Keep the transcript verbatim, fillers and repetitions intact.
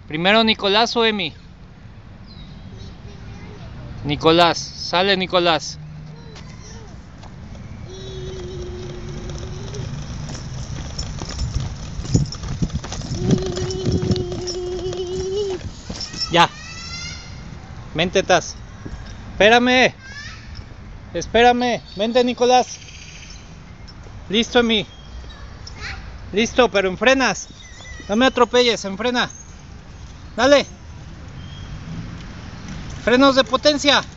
Primero Nicolás o Emi. Nicolás, sale Nicolás. Ya. Vente, Taz. Espérame. Espérame. Vente, Nicolás. Listo, Emi. Listo, pero enfrenas. No me atropelles, enfrena. Dale. Frenos de potencia.